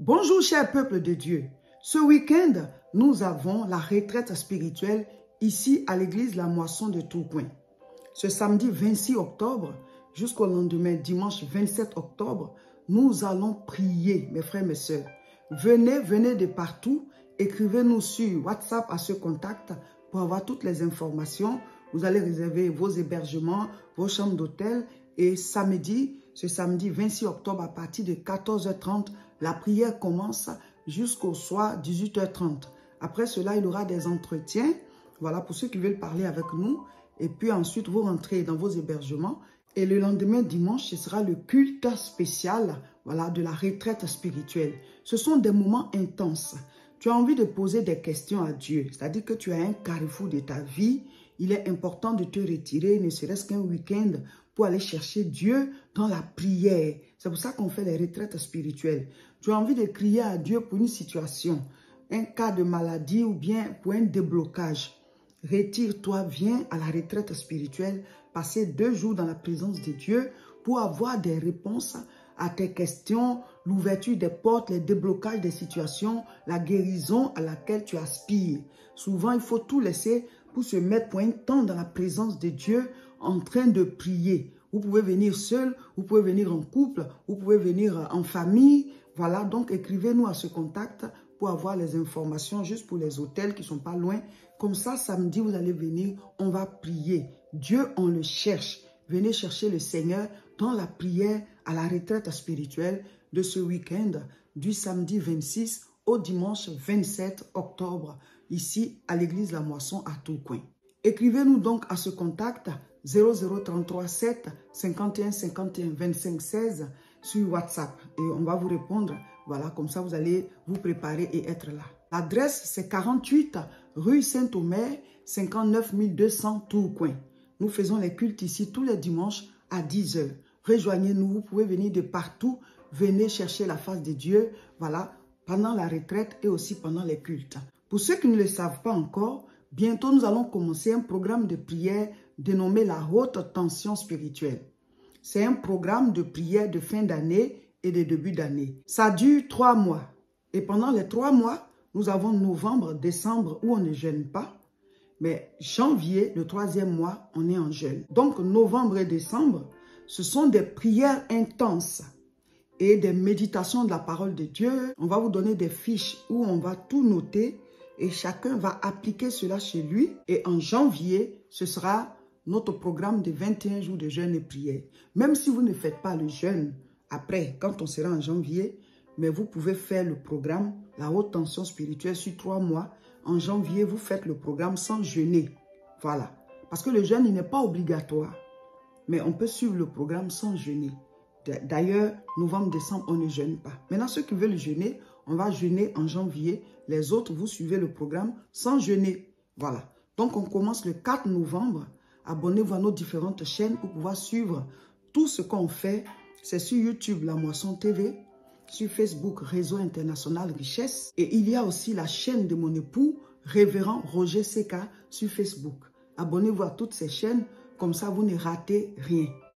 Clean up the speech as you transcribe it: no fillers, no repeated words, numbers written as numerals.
Bonjour cher peuple de Dieu. Ce week-end, nous avons la retraite spirituelle ici à l'église La Moisson de Tourcoing. Ce samedi 26 octobre jusqu'au lendemain dimanche 27 octobre, nous allons prier mes frères et mes sœurs. Venez de partout, écrivez-nous sur WhatsApp à ce contact pour avoir toutes les informations. Vous allez réserver vos hébergements, vos chambres d'hôtel et ce samedi 26 octobre à partir de 14h30, la prière commence jusqu'au soir 18h30. Après cela, il y aura des entretiens, voilà, pour ceux qui veulent parler avec nous. Et puis ensuite, vous rentrez dans vos hébergements. Et le lendemain, dimanche, ce sera le culte spécial, voilà, de la retraite spirituelle. Ce sont des moments intenses. Tu as envie de poser des questions à Dieu, c'est-à-dire que tu as un carrefour de ta vie. Il est important de te retirer, ne serait-ce qu'un week-end, pour aller chercher Dieu dans la prière. C'est pour ça qu'on fait les retraites spirituelles. Tu as envie de crier à Dieu pour une situation, un cas de maladie ou bien pour un déblocage. Retire-toi, viens à la retraite spirituelle, passer 2 jours dans la présence de Dieu pour avoir des réponses à tes questions, l'ouverture des portes, les déblocages des situations, la guérison à laquelle tu aspires. Souvent, il faut tout laisser pour se mettre pour un temps dans la présence de Dieu en train de prier. Vous pouvez venir seul, vous pouvez venir en couple, vous pouvez venir en famille. Voilà, donc écrivez-nous à ce contact pour avoir les informations juste pour les hôtels qui ne sont pas loin. Comme ça, samedi, vous allez venir, on va prier. Dieu, on le cherche. Venez chercher le Seigneur dans la prière à la retraite spirituelle de ce week-end, du samedi 26 au dimanche 27 octobre, ici à l'église La Moisson à Tourcoing. Écrivez-nous donc à ce contact 0033 7 51 51 25 16 sur WhatsApp et on va vous répondre. Voilà, comme ça vous allez vous préparer et être là. L'adresse c'est 48 rue Saint-Omer, 59 200 Tourcoing. Nous faisons les cultes ici tous les dimanches à 10 h. Rejoignez-nous, vous pouvez venir de partout. Venez chercher la face de Dieu, voilà, pendant la retraite et aussi pendant les cultes. Pour ceux qui ne le savent pas encore, bientôt nous allons commencer un programme de prière dénommé la haute tension spirituelle. C'est un programme de prière de fin d'année et de début d'année. Ça dure 3 mois. Et pendant les 3 mois, nous avons novembre, décembre où on ne jeûne pas. Mais janvier, le 3e mois, on est en jeûne. Donc novembre et décembre, ce sont des prières intenses et des méditations de la parole de Dieu. On va vous donner des fiches où on va tout noter et chacun va appliquer cela chez lui. Et en janvier, ce sera notre programme de 21 jours de jeûne et prière. Même si vous ne faites pas le jeûne après, quand on sera en janvier, mais vous pouvez faire le programme, la haute tension spirituelle sur 3 mois. En janvier, vous faites le programme sans jeûner. Voilà. Parce que le jeûne, il n'est pas obligatoire. Mais on peut suivre le programme sans jeûner. D'ailleurs, novembre, décembre, on ne jeûne pas. Maintenant, ceux qui veulent jeûner, on va jeûner en janvier. Les autres, vous suivez le programme sans jeûner. Voilà. Donc, on commence le 4 novembre. Abonnez-vous à nos différentes chaînes pour pouvoir suivre tout ce qu'on fait. C'est sur YouTube, La Moisson TV. Sur Facebook, Réseau International Richesse. Et il y a aussi la chaîne de mon époux, Révérend Roger Seka, sur Facebook. Abonnez-vous à toutes ces chaînes. Comme ça, vous ne ratez rien.